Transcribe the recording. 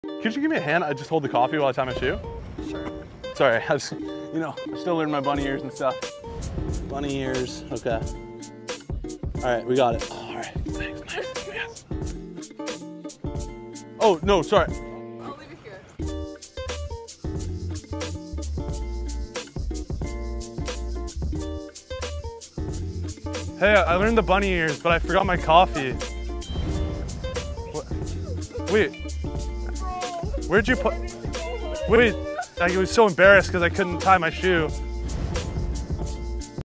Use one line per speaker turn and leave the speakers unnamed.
Could you give me a hand? I just hold the coffee while I tie my shoe.
Sure.
Sorry, I was, you know, I'm still learning my bunny ears and stuff. Bunny ears, okay. All right, we got it. Oh, all right, thanks, nice, yes. Oh, no, sorry.
I'll leave it here.
Hey, I learned the bunny ears, but I forgot my coffee. What? Wait, where'd you put, wait, I was so embarrassed because I couldn't tie my shoe.